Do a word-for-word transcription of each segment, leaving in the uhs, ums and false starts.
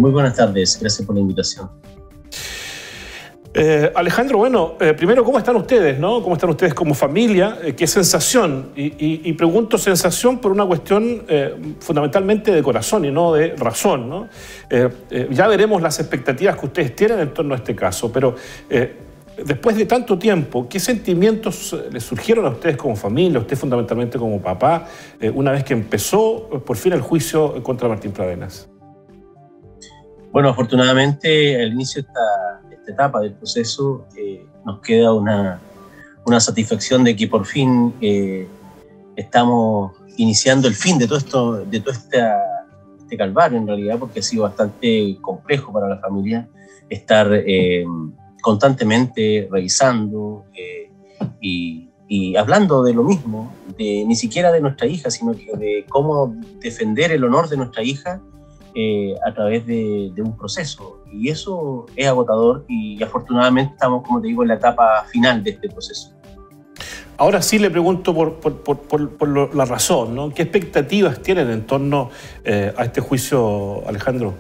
muy buenas tardes, gracias por la invitación. Eh, Alejandro, bueno, eh, primero, ¿cómo están ustedes, no? ¿Cómo están ustedes como familia? Eh, ¿Qué sensación? Y, y, y pregunto sensación por una cuestión eh, fundamentalmente de corazón y no de razón, ¿no? Eh, eh, ya veremos las expectativas que ustedes tienen en torno a este caso, pero eh, después de tanto tiempo, ¿qué sentimientos les surgieron a ustedes como familia, a usted fundamentalmente como papá, eh, una vez que empezó eh, por fin el juicio contra Martín Pradenas? Bueno, afortunadamente al inicio de esta, esta etapa del proceso eh, nos queda una, una satisfacción de que por fin eh, estamos iniciando el fin de todo esto, de todo esta, este calvario en realidad, porque ha sido bastante complejo para la familia estar eh, constantemente revisando eh, y, y hablando de lo mismo, de, ni siquiera de nuestra hija, sino que de cómo defender el honor de nuestra hija Eh, a través de, de un proceso, y eso es agotador, y afortunadamente estamos, como te digo, en la etapa final de este proceso. Ahora sí le pregunto por, por, por, por, por lo, la razón, ¿no? ¿Qué expectativas tienen en torno eh, a este juicio, Alejandro?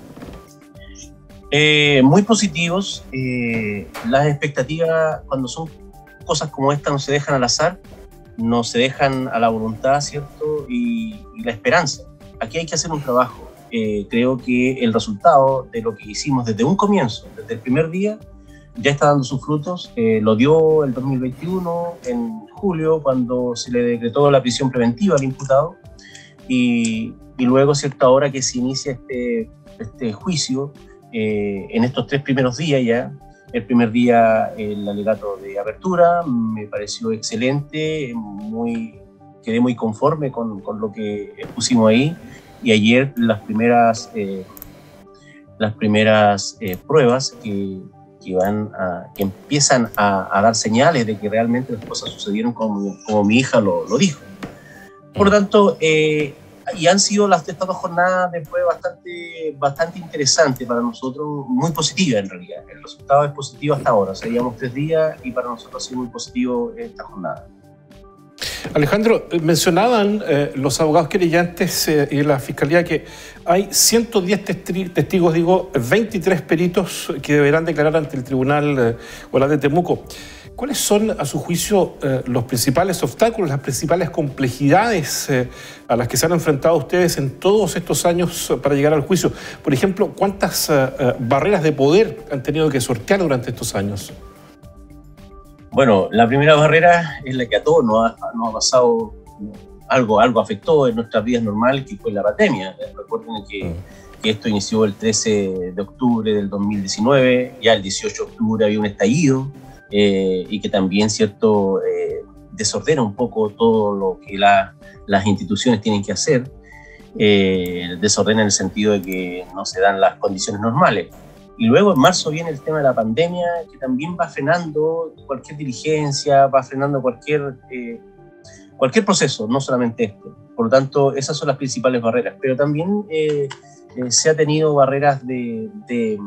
Eh, muy positivos. Eh, las expectativas, cuando son cosas como esta, no se dejan al azar, no se dejan a la voluntad, ¿cierto? Y, y la esperanza. Aquí hay que hacer un trabajo. Eh, creo que el resultado de lo que hicimos desde un comienzo, desde el primer día, ya está dando sus frutos. Eh, lo dio el dos mil veintiuno, en julio, cuando se le decretó la prisión preventiva al imputado, y, y luego, cierta hora que se inicia este, este juicio, eh, en estos tres primeros días ya. El primer día el alegato de apertura me pareció excelente, muy, quedé muy conforme con, con lo que pusimos ahí. Y ayer las primeras, eh, las primeras eh, pruebas que, que, van a, que empiezan a, a dar señales de que realmente las cosas sucedieron como, como mi hija lo, lo dijo. Por lo tanto, eh, y han sido las estas dos jornadas después bastante, bastante interesantes para nosotros, muy positivas en realidad. El resultado es positivo hasta ahora, o sea, llevamos tres días y para nosotros ha sido muy positivo esta jornada. Alejandro, mencionaban eh, los abogados querellantes eh, y la Fiscalía que hay ciento diez testigos, digo, veintitrés peritos que deberán declarar ante el Tribunal eh, Oral de Temuco. ¿Cuáles son, a su juicio, eh, los principales obstáculos, las principales complejidades eh, a las que se han enfrentado ustedes en todos estos años para llegar al juicio? Por ejemplo, ¿cuántas eh, eh, barreras de poder han tenido que sortear durante estos años? Bueno, la primera barrera es la que a todos nos ha, nos ha pasado, algo, algo afectó en nuestras vidas normales, que fue la pandemia. Recuerden que, que esto inició el trece de octubre del dos mil diecinueve, ya el dieciocho de octubre había un estallido, eh, y que también, cierto, eh, desordena un poco todo lo que la, las instituciones tienen que hacer, eh, desordena en el sentido de que no se dan las condiciones normales. Y luego en marzo viene el tema de la pandemia, que también va frenando cualquier diligencia, va frenando cualquier, eh, cualquier proceso, no solamente este. Por lo tanto, esas son las principales barreras. Pero también eh, eh, se ha tenido barreras de, de,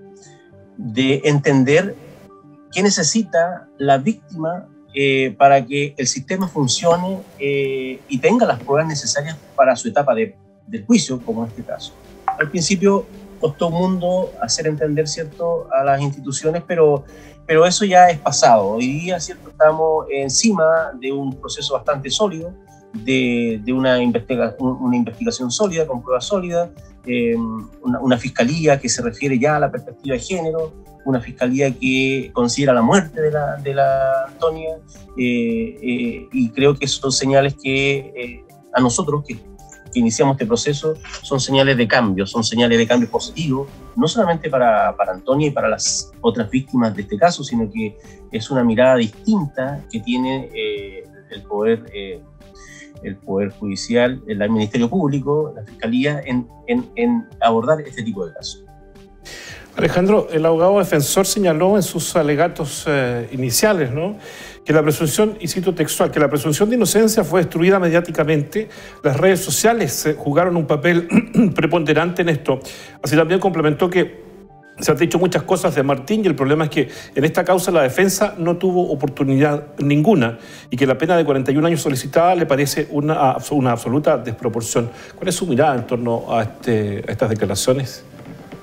de entender qué necesita la víctima eh, para que el sistema funcione eh, y tenga las pruebas necesarias para su etapa de, del juicio, como en este caso. Al principio costó un mundo hacer entender, ¿cierto?, a las instituciones, pero, pero eso ya es pasado. Hoy día, ¿cierto?, estamos encima de un proceso bastante sólido, de, de una, investiga, una investigación sólida, con pruebas sólidas, eh, una, una fiscalía que se refiere ya a la perspectiva de género, una fiscalía que considera la muerte de la, de la Antonia, eh, eh, y creo que son señales que eh, a nosotros, que que iniciamos este proceso, son señales de cambio, son señales de cambio positivo, no solamente para, para Antonia y para las otras víctimas de este caso, sino que es una mirada distinta que tiene eh, el poder, eh, el poder judicial, el Ministerio Público, la Fiscalía, en, en, en abordar este tipo de casos. Alejandro, el abogado defensor señaló en sus alegatos eh, iniciales, ¿no?, que la presunción, y cito textual, que la presunción de inocencia fue destruida mediáticamente. Las redes sociales eh, jugaron un papel preponderante en esto. Así también complementó que se han dicho muchas cosas de Martín y el problema es que en esta causa la defensa no tuvo oportunidad ninguna y que la pena de cuarenta y un años solicitada le parece una, una absoluta desproporción. ¿Cuál es su mirada en torno a, este, a estas declaraciones?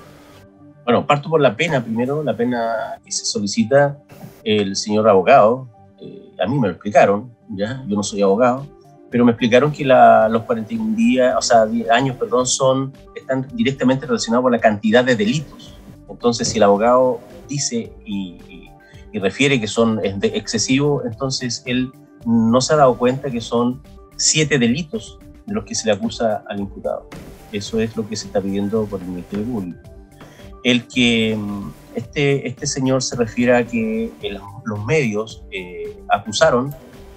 Bueno, parto por la pena primero, la pena que se solicita el señor abogado. Eh, a mí me lo explicaron, ¿ya? Yo no soy abogado, pero me explicaron que la, los cuarenta y un días, o sea, años, perdón, son, están directamente relacionados con la cantidad de delitos. Entonces, si el abogado dice y, y, y refiere que son excesivos, entonces él no se ha dado cuenta que son siete delitos de los que se le acusa al imputado. Eso es lo que se está pidiendo por el Ministerio Público. El que este, este señor se refiere a que el, los medios eh, acusaron,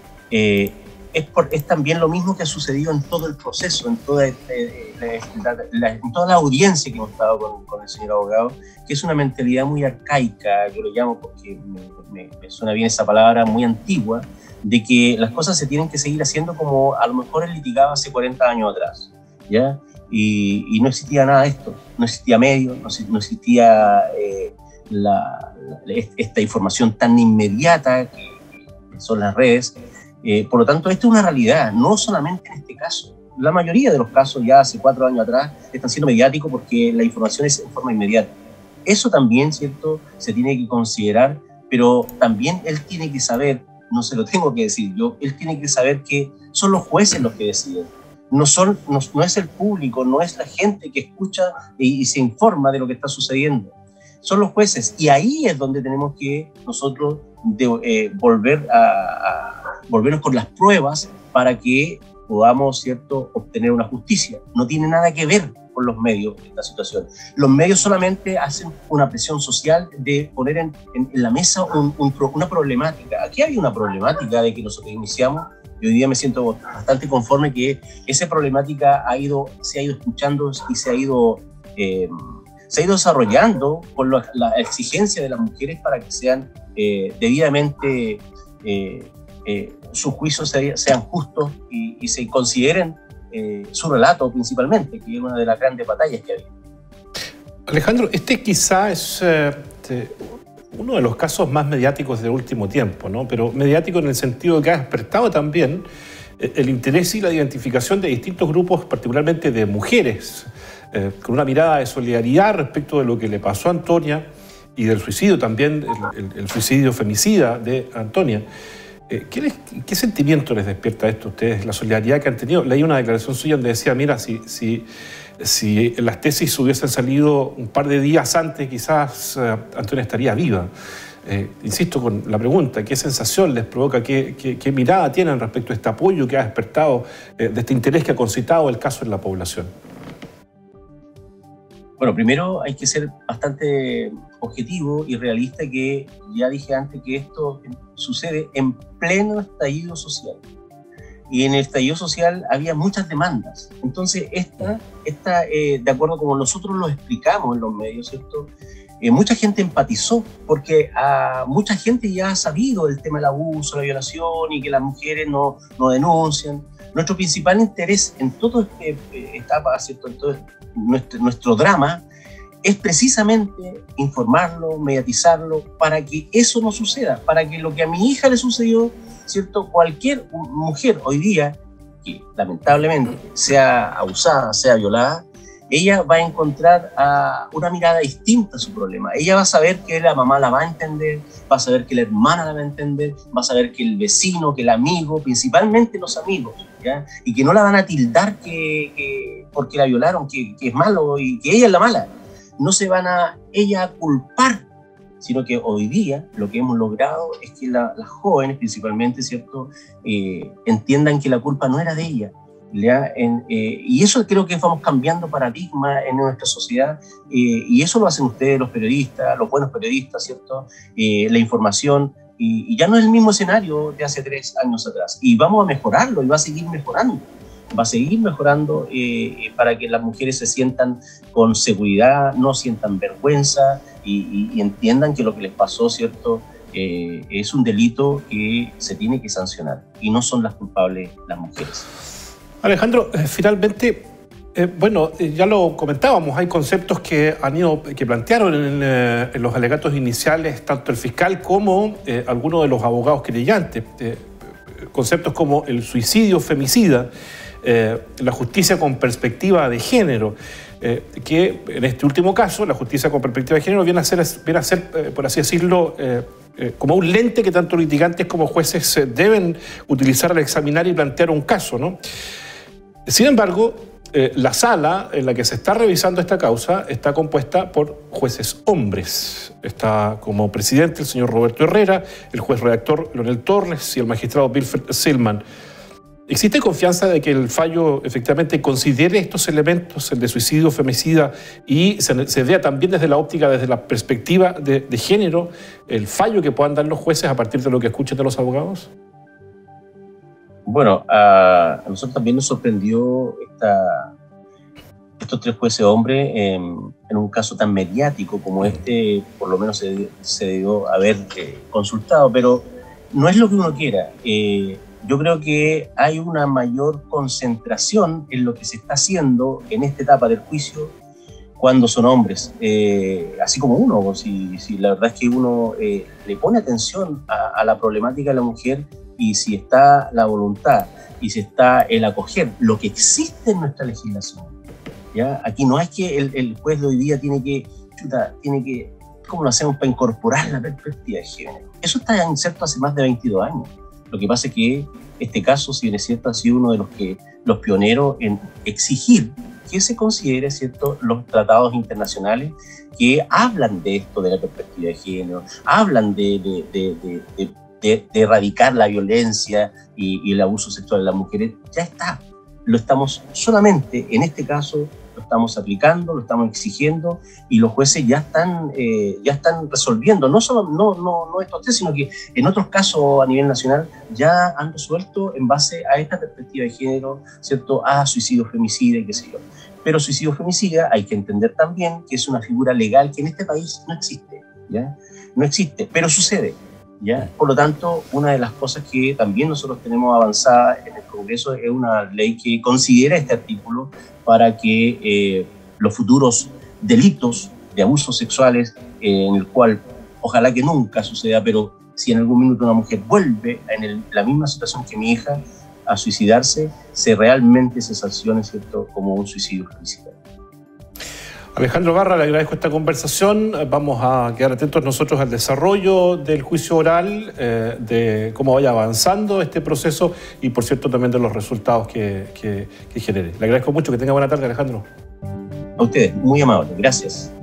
eh, es, por, es también lo mismo que ha sucedido en todo el proceso, en toda, eh, la, la, en toda la audiencia que hemos estado con, con el señor abogado, que es una mentalidad muy arcaica, yo lo llamo porque me, me, me suena bien esa palabra, muy antigua, de que las cosas se tienen que seguir haciendo como a lo mejor él litigaba hace cuarenta años atrás, ¿ya? Y, y no existía nada de esto, no existía medio, no, no existía eh, la, la, esta información tan inmediata que, que son las redes. Eh, por lo tanto, esto es una realidad, no solamente en este caso. La mayoría de los casos ya hace cuatro años atrás están siendo mediáticos porque la información es en forma inmediata. Eso también, ¿cierto?, se tiene que considerar, pero también él tiene que saber, no se lo tengo que decir yo, él tiene que saber que son los jueces los que deciden. No, son, no, no es el público, no es la gente que escucha y, y se informa de lo que está sucediendo. Son los jueces. Y ahí es donde tenemos que nosotros de, eh, volver a, a, volvernos con las pruebas para que podamos, ¿cierto?, obtener una justicia. No tiene nada que ver con los medios esta situación. Los medios solamente hacen una presión social de poner en, en, en la mesa un, un, una problemática. Aquí hay una problemática de que nosotros iniciamos. Y hoy día me siento bastante conforme que esa problemática ha ido, se ha ido escuchando y se ha ido, eh, se ha ido desarrollando con la, la exigencia de las mujeres para que sean eh, debidamente, eh, eh, sus juicios sean justos y, y se consideren eh, su relato principalmente, que es una de las grandes batallas que hay. Alejandro, este quizá es eh, te, uno de los casos más mediáticos del último tiempo, ¿no? Pero mediático en el sentido de que ha despertado también el interés y la identificación de distintos grupos, particularmente de mujeres, eh, con una mirada de solidaridad respecto de lo que le pasó a Antonia y del suicidio también, el, el, el suicidio femicida de Antonia. Eh, ¿qué, les, ¿Qué sentimiento les despierta esto a ustedes, la solidaridad que han tenido? Leí una declaración suya donde decía, mira, si... si Si las tesis hubiesen salido un par de días antes, quizás uh, Antonia estaría viva. Eh, insisto con la pregunta, ¿qué sensación les provoca, qué, qué, qué mirada tienen respecto a este apoyo que ha despertado, eh, de este interés que ha concitado el caso en la población? Bueno, primero hay que ser bastante objetivo y realista, que ya dije antes que esto sucede en pleno estallido social. Y en el estallido social había muchas demandas. Entonces, esta, esta eh, de acuerdo como nosotros lo explicamos en los medios, ¿cierto? Eh, mucha gente empatizó, porque a mucha gente ya ha sabido el tema del abuso, la violación, y que las mujeres no, no denuncian. Nuestro principal interés en toda esta etapa, ¿cierto?, en todo nuestro, nuestro drama, es precisamente informarlo, mediatizarlo, para que eso no suceda, para que lo que a mi hija le sucedió, ¿cierto?, cualquier mujer hoy día que lamentablemente sea abusada, sea violada, ella va a encontrar a una mirada distinta a su problema. Ella va a saber que la mamá la va a entender, va a saber que la hermana la va a entender, va a saber que el vecino, que el amigo, principalmente los amigos, ¿ya? Y que no la van a tildar que, que porque la violaron, que, que es malo y que ella es la mala. No se van a ella a culpar, sino que hoy día lo que hemos logrado es que la, las jóvenes principalmente, ¿cierto?, eh, entiendan que la culpa no era de ella. En, eh, y eso creo que vamos cambiando paradigma en nuestra sociedad, eh, y eso lo hacen ustedes, los periodistas, los buenos periodistas, ¿cierto? Eh, la información, y, y ya no es el mismo escenario de hace tres años atrás, y vamos a mejorarlo, y va a seguir mejorando. Va a seguir mejorando eh, para que las mujeres se sientan con seguridad, no sientan vergüenza y, y, y entiendan que lo que les pasó, ¿cierto?, eh, es un delito que se tiene que sancionar y no son las culpables las mujeres. Alejandro, eh, finalmente, eh, bueno, eh, ya lo comentábamos, hay conceptos que han ido, que plantearon en, eh, en los alegatos iniciales tanto el fiscal como eh, algunos de los abogados querellantes, eh, conceptos como el suicidio femicida, Eh, la justicia con perspectiva de género. eh, que en este último caso, la justicia con perspectiva de género viene a ser, viene a ser eh, por así decirlo, eh, eh, como un lente que tanto litigantes como jueces eh, deben utilizar al examinar y plantear un caso, ¿no? Sin embargo, eh, la sala en la que se está revisando esta causa está compuesta por jueces hombres. Está como presidente el señor Roberto Herrera, el juez redactor Leonel Torres y el magistrado Wilfred Zillman. ¿Existe confianza de que el fallo efectivamente considere estos elementos, el de suicidio, femicida, y se, se vea también desde la óptica, desde la perspectiva de, de género, el fallo que puedan dar los jueces a partir de lo que escuchen de los abogados? Bueno, a, a nosotros también nos sorprendió esta, estos tres jueces hombres en, en un caso tan mediático como este, por lo menos se, se debió haber eh, consultado, pero no es lo que uno quiera. Eh, yo creo que hay una mayor concentración en lo que se está haciendo en esta etapa del juicio cuando son hombres, eh, así como uno, si, si la verdad es que uno eh, le pone atención a, a la problemática de la mujer. Y si está la voluntad y si está el acoger lo que existe en nuestra legislación, ¿ya? Aquí no es que el, el juez de hoy día tiene que, chuta, tiene que, ¿cómo lo hacemos para incorporar la perspectiva de género? Eso está inserto hace más de veintidós años. Lo que pasa es que este caso, si bien es cierto, ha sido uno de los, que, los pioneros en exigir que se considere, ¿cierto?, los tratados internacionales que hablan de esto, de la perspectiva de género, hablan de, de, de, de, de De, de erradicar la violencia y, y el abuso sexual de las mujeres, ya está. Lo estamos solamente, en este caso, lo estamos aplicando, lo estamos exigiendo y los jueces ya están, eh, ya están resolviendo, no solo no, no, no estos tres, sino que en otros casos a nivel nacional ya han resuelto en base a esta perspectiva de género, ¿cierto?, a suicidio, femicida y qué sé yo. Pero suicidio, femicida hay que entender también que es una figura legal que en este país no existe, ¿ya? No existe, pero sucede. ¿Ya? Por lo tanto, una de las cosas que también nosotros tenemos avanzada en el Congreso es una ley que considera este artículo para que eh, los futuros delitos de abusos sexuales, eh, en el cual ojalá que nunca suceda, pero si en algún minuto una mujer vuelve en el, la misma situación que mi hija a suicidarse, se realmente se sancione, ¿cierto?, como un suicidio femicida. Alejandro Garra, le agradezco esta conversación. Vamos a quedar atentos nosotros al desarrollo del juicio oral, eh, de cómo vaya avanzando este proceso y, por cierto, también de los resultados que, que, que genere. Le agradezco mucho. Que tenga buena tarde, Alejandro. A ustedes, muy amable. Gracias.